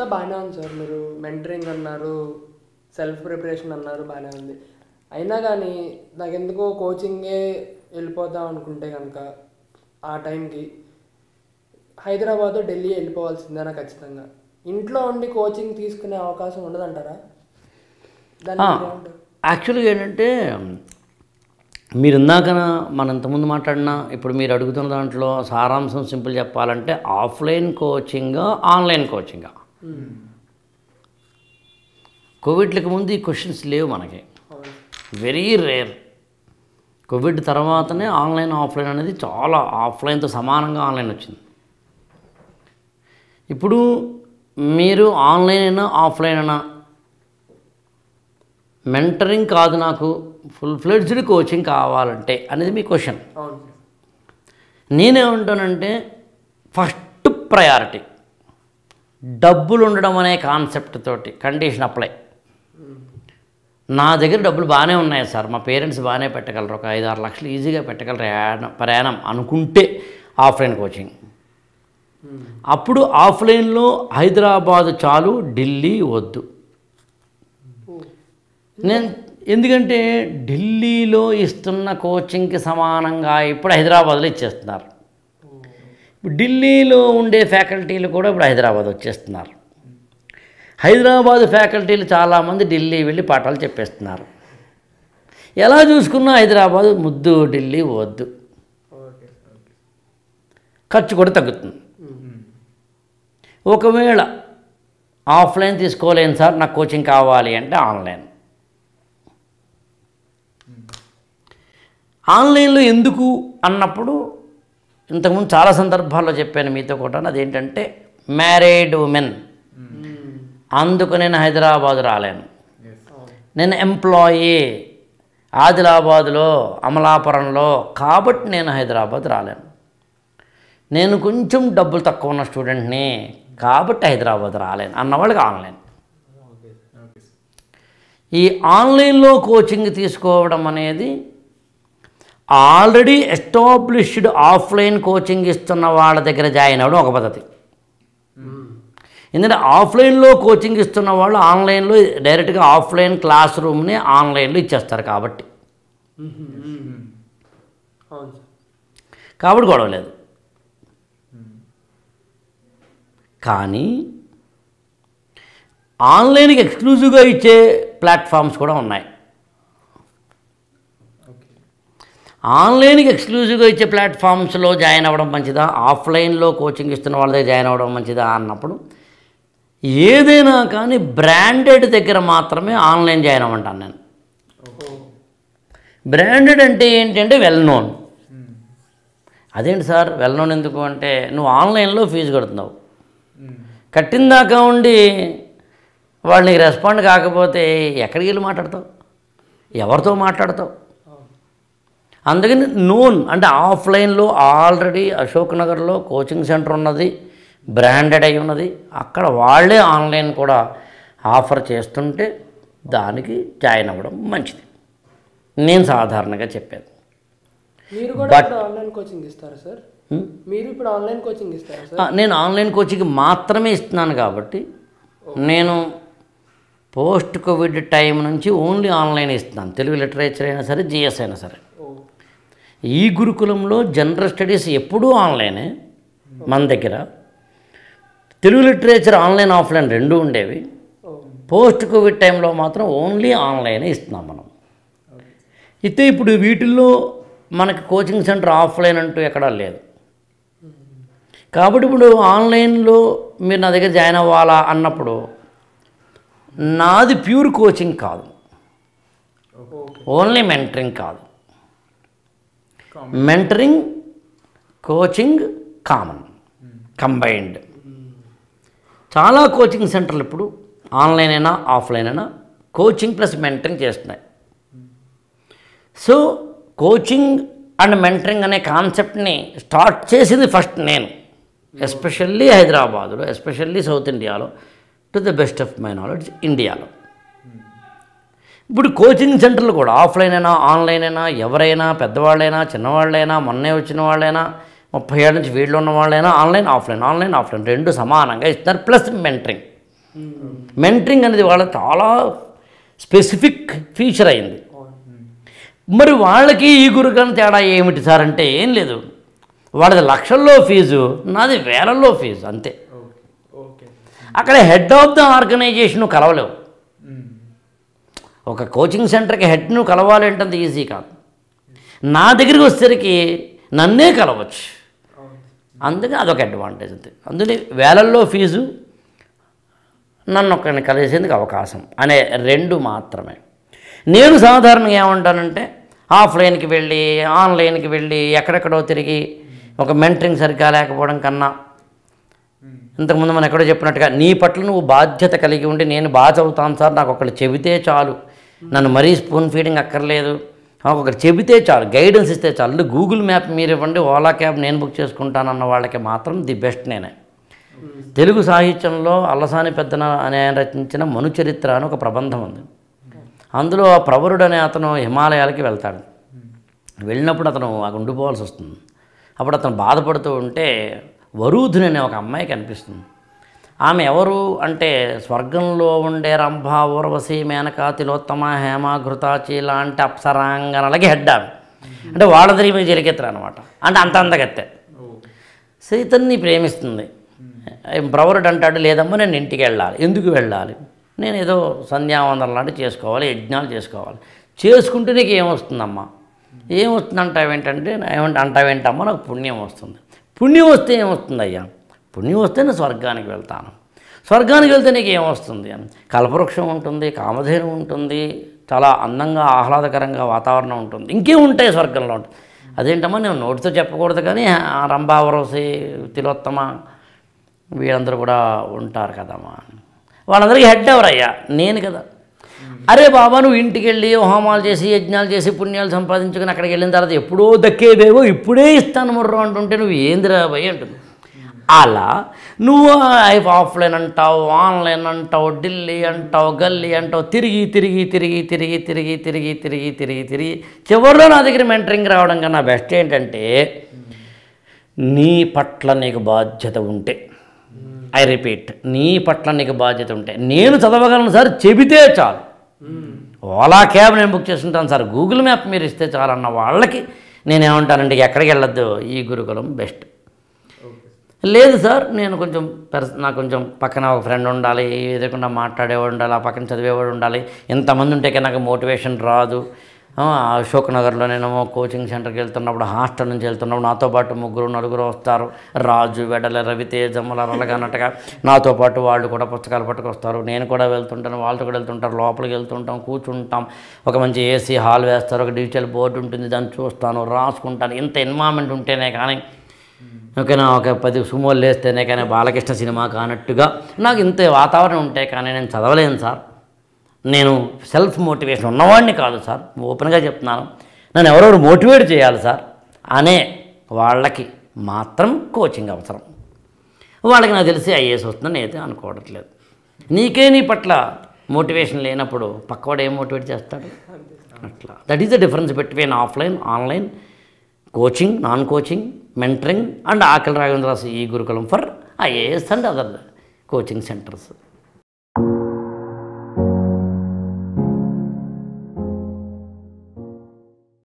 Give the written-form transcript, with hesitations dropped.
బాగానే ఉంది సార్. మీరు మెంటరింగ్ అన్నారు, సెల్ఫ్ ప్రిపరేషన్ అన్నారు, బాగానే ఉంది. అయినా కానీ నాకు ఎందుకో కోచింగే వెళ్ళిపోదాం అనుకుంటే కనుక ఆ టైంకి హైదరాబాద్ ఢిల్లీ వెళ్ళిపోవాల్సిందేనా ఖచ్చితంగా? ఇంట్లో ఉండి కోచింగ్ తీసుకునే అవకాశం ఉండదంటారా? యాక్చువల్గా ఏంటంటే మీరు ఇందాక మనం ఇంతకుముందు మాట్లాడినా ఇప్పుడు మీరు అడుగుతున్న దాంట్లో సారాంశం సింపుల్ చెప్పాలంటే ఆఫ్లైన్ కోచింగా ఆన్లైన్ కోచింగా? కోవిడ్కి ముందు ఈ క్వశ్చన్స్ లేవు మనకి, వెరీ రేర్. కోవిడ్ తర్వాతనే ఆన్లైన్ ఆఫ్లైన్ అనేది చాలా ఆఫ్లైన్తో సమానంగా ఆన్లైన్ వచ్చింది. ఇప్పుడు మీరు ఆన్లైన్ అయినా ఆఫ్లైన్ అయినా మెంటరింగ్ కాదు నాకు ఫుల్ ఫ్లెడ్జ్డ్ కోచింగ్ కావాలంటే అనేది మీ క్వశ్చన్. నేనేమంటానంటే ఫస్ట్ ప్రయారిటీ డబ్బులు ఉండడం అనే కాన్సెప్ట్ తోటి కండిషన్ అప్లై. నా దగ్గర డబ్బులు బాగానే ఉన్నాయి సార్, మా పేరెంట్స్ బాగానే పెట్టగలరు, ఒక 5-6 లక్షలు ఈజీగా పెట్టగలరు ప్రయాణం అనుకుంటే ఆఫ్లైన్ కోచింగ్. అప్పుడు ఆఫ్లైన్లో హైదరాబాదు చాలు, ఢిల్లీ వద్దు. ఎందుకంటే ఢిల్లీలో ఇస్తున్న కోచింగ్కి సమానంగా ఇప్పుడు హైదరాబాద్లో ఇచ్చేస్తున్నారు. ఢిల్లీలో ఉండే ఫ్యాకల్టీలు కూడా ఇప్పుడు హైదరాబాద్ వచ్చేస్తున్నారు. హైదరాబాద్ ఫ్యాకల్టీలు చాలామంది ఢిల్లీ వెళ్ళి పాఠాలు చెప్పేస్తున్నారు. ఎలా చూసుకున్నా హైదరాబాద్ ముద్దు, ఢిల్లీ వద్దు. ఖర్చు కూడా తగ్గుతుంది. ఒకవేళ ఆఫ్లైన్ తీసుకోలేను సార్, నాకు కోచింగ్ కావాలి అంటే ఆన్లైన్. ఆన్లైన్లో ఎందుకు అన్నప్పుడు ఇంతకుముందు చాలా సందర్భాల్లో చెప్పాను మీతో కూడా, అదేంటంటే మ్యారీడ్ ఉమెన్, అందుకు నేను హైదరాబాద్ రాలేను. నేను ఎంప్లాయీ ఆదిలాబాద్లో, అమలాపురంలో, కాబట్టి నేను హైదరాబాద్ రాలేను. నేను కొంచెం డబ్బులు తక్కువ ఉన్న స్టూడెంట్ని కాబట్టి హైదరాబాద్ రాలేను అన్నవాళ్ళకి ఆన్లైన్. ఈ ఆన్లైన్లో కోచింగ్ తీసుకోవడం అనేది ఆల్రెడీ ఎస్టాబ్లిష్డ్ ఆఫ్లైన్ కోచింగ్ ఇస్తున్న వాళ్ళ దగ్గర జాయిన్ అవ్వడం ఒక పద్ధతి. ఎందుకంటే ఆఫ్లైన్లో కోచింగ్ ఇస్తున్న వాళ్ళు ఆన్లైన్లో డైరెక్ట్గా ఆఫ్లైన్ క్లాస్ రూమ్ని ఆన్లైన్లో ఇచ్చేస్తారు కాబట్టి గొడవ లేదు. కానీ ఆన్లైన్కి ఎక్స్క్లూజివ్గా ఇచ్చే ప్లాట్ఫామ్స్ కూడా ఉన్నాయి. ఆన్లైన్కి ఎక్స్క్లూజివ్గా ఇచ్చే ప్లాట్ఫామ్స్లో జాయిన్ అవ్వడం మంచిదా, ఆఫ్లైన్లో కోచింగ్ ఇస్తున్న వాళ్ళ దగ్గర జాయిన్ అవ్వడం మంచిదా అన్నప్పుడు ఏదైనా కానీ బ్రాండెడ్ దగ్గర మాత్రమే ఆన్లైన్ జాయిన్ అవ్వమంటాను నేను. బ్రాండెడ్ అంటే ఏంటంటే వెల్ నోన్. అదేంటి సార్ వెల్ నోన్ ఎందుకు అంటే, నువ్వు ఆన్లైన్లో ఫీజు కడుతున్నావు, కట్టిందాకా ఉండి వాళ్ళు నీకు రెస్పాండ్ కాకపోతే ఎక్కడికి వెళ్ళి మాట్లాడతావు, ఎవరితో మాట్లాడతావు? అందుకని నోన్ అంటే ఆఫ్లైన్లో ఆల్రెడీ అశోక్ నగర్లో కోచింగ్ సెంటర్ ఉన్నది, బ్రాండెడ్ అయి ఉన్నది, అక్కడ వాళ్ళే ఆన్లైన్ కూడా ఆఫర్ చేస్తుంటే దానికి జాయిన్ అవ్వడం మంచిది నేను సాధారణంగా చెప్పేది. మీరు కూడా ఆన్లైన్ కోచింగ్ ఇస్తారా సార్? మీరు ఇప్పుడు ఆన్లైన్ కోచింగ్ ఇస్తారా సార్? నేను ఆన్లైన్ కోచింగ్ మాత్రమే ఇస్తున్నాను కాబట్టి నేను పోస్ట్ కోవిడ్ టైం నుంచి ఓన్లీ ఆన్లైన్ ఇస్తున్నాను. తెలుగు లిటరేచర్ అయినా సరే, జిఎస్ అయినా సరే. ఈ గురుకులంలో జనరల్ స్టడీస్ ఎప్పుడూ ఆన్లైనే మన దగ్గర. తెలుగు లిటరేచర్ ఆన్లైన్ ఆఫ్లైన్ రెండూ ఉండేవి. పోస్ట్ కోవిడ్ టైంలో మాత్రం ఓన్లీ ఆన్లైనే ఇస్తున్నాం మనం. అయితే ఇప్పుడు వీటిల్లో మనకి కోచింగ్ సెంటర్ ఆఫ్లైన్ అంటూ ఎక్కడా లేదు కాబట్టి ఇప్పుడు ఆన్లైన్లో మీరు నా దగ్గర జాయిన్ అవ్వాలా అన్నప్పుడు నాది ప్యూర్ కోచింగ్ కాదు, ఓన్లీ మెంటరింగ్ కాదు, మెంటరింగ్ కోచింగ్ కామన్ కంబైన్డ్. చాలా కోచింగ్ సెంటర్లు ఇప్పుడు ఆన్లైన్ అయినా ఆఫ్లైన్ అయినా కోచింగ్ ప్లస్ మెంటరింగ్ చేస్తున్నాయి. సో కోచింగ్ అండ్ మెంటరింగ్ అనే కాన్సెప్ట్ని స్టార్ట్ చేసింది ఫస్ట్ నేను, ఎస్పెషల్లీ హైదరాబాదులో, ఎస్పెషల్లీ సౌత్ ఇండియాలో, to the best of my knowledge ఇండియాలో. ఇప్పుడు కోచింగ్ సెంటర్లు కూడా ఆఫ్లైన్ అయినా ఆన్లైన్ అయినా ఎవరైనా పెద్దవాళ్ళైనా చిన్నవాళ్ళైనా మొన్నే వచ్చిన వాళ్ళైనా 30 ఏళ్ళ నుంచి వీళ్ళు ఉన్న వాళ్ళైనా ఆన్లైన్ ఆఫ్లైన్ రెండు సమానంగా ఇస్తున్నారు, ప్లస్ మెంటరింగ్. మెంటరింగ్ అనేది వాళ్ళ చాలా స్పెసిఫిక్ ఫీచర్ అయింది. మరి వాళ్ళకి ఈ గురుకులం తేడా ఏమిటి సార్ అంటే ఏం లేదు, వాళ్ళది లక్షల్లో ఫీజు, నాది వేలల్లో ఫీజు అంతే. అక్కడ హెడ్ ఆఫ్ ద ఆర్గనైజేషన్ కలవలేవు. ఒక కోచింగ్ సెంటర్కి హెడ్ నువ్వు కలవాలి అంటే అంత ఈజీ కాదు. నా దగ్గరికి వచ్చేసరికి నన్నే కలవచ్చు, అందుకే అదొక అడ్వాంటేజ్ అంతే. అందుకే వేలల్లో ఫీజు, నన్ను ఒక్కరిని కలిసేందుకు అవకాశం అనే రెండు మాత్రమే. నేను సాధారణంగా ఏమంటానంటే ఆఫ్లైన్కి వెళ్ళి ఆన్లైన్కి వెళ్ళి ఎక్కడెక్కడో తిరిగి ఒక మెంటరింగ్ సరిగ్గా లేకపోవడం కన్నా, ఇంతకుముందు మనం ఎక్కడో చెప్పినట్టుగా నీ పట్ల నువ్వు బాధ్యత కలిగి ఉండి నేను బాగా చదువుతాను సార్, నాకు ఒకళ్ళు చెబితే చాలు, నన్ను మరీ స్పూన్ ఫీడింగ్ అక్కర్లేదు, నాకు ఒకరు చెబితే చాలు, గైడెన్స్ ఇస్తే చాలు. గూగుల్ మ్యాప్ మీరు ఇవ్వండి, ఓలా క్యాబ్ నేను బుక్ చేసుకుంటానన్న వాళ్ళకి మాత్రం ది బెస్ట్ నేనే. తెలుగు సాహిత్యంలో అల్లసాని పెద్దన అనే ఆయన రచించిన మనుచరిత్ర అని ఒక ప్రబంధం ఉంది. అందులో ఆ ప్రవరుడు అనే అతను హిమాలయాలకి వెళ్తాడు. వెళ్ళినప్పుడు అతను అక్కడ ఉండిపోవాల్సి వస్తుంది. అప్పుడు అతను బాధపడుతూ ఉంటే వరూధుని అనే ఒక అమ్మాయి కనిపిస్తుంది. ఆమె ఎవరు అంటే స్వర్గంలో ఉండే రంభ, ఊర్వశి, మేనక, తిలోత్తమ, హేమ, ఘృతాచి లాంటి అప్సరాంగనలకి హెడ్ ఆమె. అంటే వాళ్ళందరికీ మీరు జరిగెత్తరు అనమాట. అంటే అంత అందగత్తే. సీతని ప్రేమిస్తుంది. ప్రవరుడు అంటాడు, లేదమ్మా నేను ఇంటికి వెళ్ళాలి. ఎందుకు వెళ్ళాలి? నేను ఏదో సంధ్యావందనం లాంటివి చేసుకోవాలి, యజ్ఞాలు చేసుకోవాలి. చేసుకుంటే నీకు ఏమొస్తుందమ్మా? ఏమొస్తుంది అంటావేంటంటే అంటావేంటమ్మా, నాకు పుణ్యం వస్తుంది. పుణ్యం వస్తే ఏమొస్తుంది అయ్యా? పుణ్యం వస్తే నేను స్వర్గానికి వెళ్తాను. స్వర్గానికి వెళ్తే నీకు ఏమొస్తుంది అని. కల్పవృక్షం ఉంటుంది, కామధేను ఉంటుంది, చాలా అందంగా ఆహ్లాదకరంగా వాతావరణం ఉంటుంది, ఇంకేం ఉంటాయి స్వర్గంలో ఉంటుంది. అదేంటమ్మా నేను నోటితో చెప్పకూడదు కానీ రంభావరసి, తిలోత్తమ వీళ్ళందరూ కూడా ఉంటారు కదమ్మా. వాళ్ళందరికీ హెడ్ ఎవరయ్యా? నేను కదా. అరే బాబా నువ్వు ఇంటికి వెళ్ళి హోమాలు చేసి యజ్ఞాలు చేసి పుణ్యాలు సంపాదించుకుని అక్కడికి వెళ్ళిన తర్వాత ఎప్పుడో దక్కేవేవో ఇప్పుడే ఇస్తాను ముర్రో అంటుంటే నువ్వు ఏందిరా భయ్ అంటుంది. అలా నువ్వు ఆఫ్లైన్ అంటావు, ఆన్లైన్ అంటావు, ఢిల్లీ అంటావు, గల్లీ అంటావు, తిరిగి తిరిగి తిరిగి తిరిగి తిరిగి తిరిగి తిరిగి తిరిగి తిరిగి చివరిలో నా దగ్గర మెంటరింగ్ రావడం కన్నా బెస్ట్ ఏంటంటే నీ పట్ల నీకు బాధ్యత ఉంటే, ఐ రిపీట్, నీ పట్ల నీకు బాధ్యత ఉంటే, నేను చదవగలను సార్ చెబితే చాలు, ఓలా క్యాబ్ నేను బుక్ చేసుకుంటాను సార్, గూగుల్ మ్యాప్ మీరు ఇస్తే చాలు అన్న వాళ్ళకి నేనేమంటానంటే ఎక్కడికి వెళ్ళొద్దు, ఈ గురుకులం బెస్ట్. లేదు సార్ నేను కొంచెం నాకు కొంచెం పక్కన ఒక ఫ్రెండ్ ఉండాలి, ఎదురకుండా మాట్లాడేవాడు ఉండాలి, ఆ పక్కన చదివేవాడు ఉండాలి, ఎంతమంది ఉంటే నాకు మోటివేషన్ రాదు. అశోక్ నగర్లో నేను కోచింగ్ సెంటర్కి వెళ్తున్నప్పుడు, హాస్టల్ నుంచి వెళ్తున్నప్పుడు నాతో పాటు 3-4 వస్తారు. రాజు, వెడల, రవితేజమ్మల అన్నట్టుగా నాతో పాటు వాళ్ళు కూడా పుస్తకాలు పట్టుకొస్తారు. నేను కూడా వెళ్తుంటాను, వాళ్ళతో కూడా వెళ్తుంటారు. లోపలికి వెళ్తుంటాం, కూర్చుంటాం, ఒక మంచి ఏసీ హాల్ వేస్తారు, ఒక డిజిటల్ బోర్డు ఉంటుంది, దాన్ని చూస్తాను, రాసుకుంటాను. ఇంత ఎన్వామెంట్ ఉంటేనే కానీ, ఓకేనా, ఒక 10 సుమోలు వేస్తేనే కానీ బాలకృష్ణ సినిమా కానట్టుగా నాకు ఇంత వాతావరణం ఉంటే కానీ నేను చదవలేను సార్. నేను సెల్ఫ్ మోటివేషన్ ఉన్నవాడిని కాదు సార్, ఓపెన్గా చెప్తున్నాను. నన్ను ఎవరెవరు మోటివేట్ చేయాలి సార్ అనే వాళ్ళకి మాత్రం కోచింగ్ అవసరం. వాళ్ళకి నాకు తెలిసి ఐఏఎస్ వస్తుందని నేనైతే అనుకోవట్లేదు. నీకే నీ పట్ల మోటివేషన్ లేనప్పుడు పక్కవాడు ఏం మోటివేట్ చేస్తాడు? అట్లా that is the difference between offline, online, coaching, non coaching, mentoring and Akella Raghavendra Garu e-Gurukulam for IAS and other coaching centers.